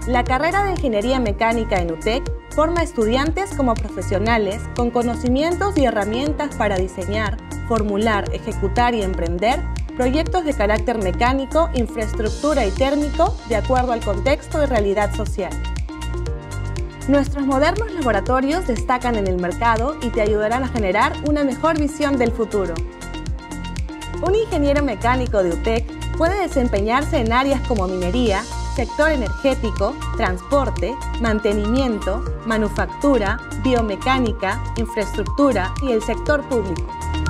La carrera de Ingeniería Mecánica en UTEC forma estudiantes como profesionales con conocimientos y herramientas para diseñar, formular, ejecutar y emprender proyectos de carácter mecánico, infraestructura y térmico de acuerdo al contexto y realidad social. Nuestros modernos laboratorios destacan en el mercado y te ayudarán a generar una mejor visión del futuro. Un ingeniero mecánico de UTEC puede desempeñarse en áreas como minería, sector energético, transporte, mantenimiento, manufactura, biomecánica, infraestructura y el sector público.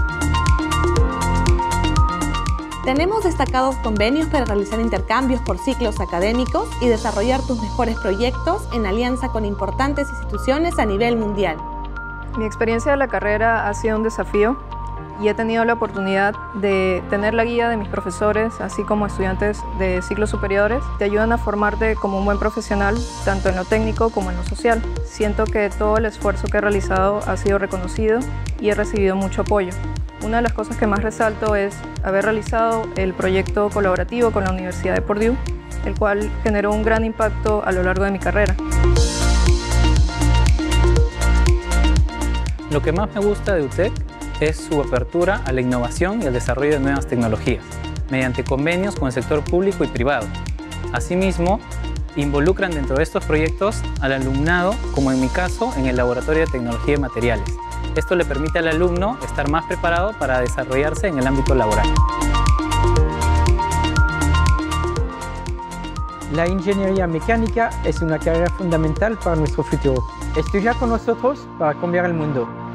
Tenemos destacados convenios para realizar intercambios por ciclos académicos y desarrollar tus mejores proyectos en alianza con importantes instituciones a nivel mundial. Mi experiencia de la carrera ha sido un desafío y he tenido la oportunidad de tener la guía de mis profesores, así como estudiantes de ciclos superiores. Te ayudan a formarte como un buen profesional, tanto en lo técnico como en lo social. Siento que todo el esfuerzo que he realizado ha sido reconocido y he recibido mucho apoyo. Una de las cosas que más resalto es haber realizado el proyecto colaborativo con la Universidad de Purdue, el cual generó un gran impacto a lo largo de mi carrera. Lo que más me gusta de UTEC es su apertura a la innovación y al desarrollo de nuevas tecnologías, mediante convenios con el sector público y privado. Asimismo, involucran dentro de estos proyectos al alumnado, como en mi caso, en el Laboratorio de Tecnología de Materiales. Esto le permite al alumno estar más preparado para desarrollarse en el ámbito laboral. La ingeniería mecánica es una carrera fundamental para nuestro futuro. Estudia con nosotros para cambiar el mundo.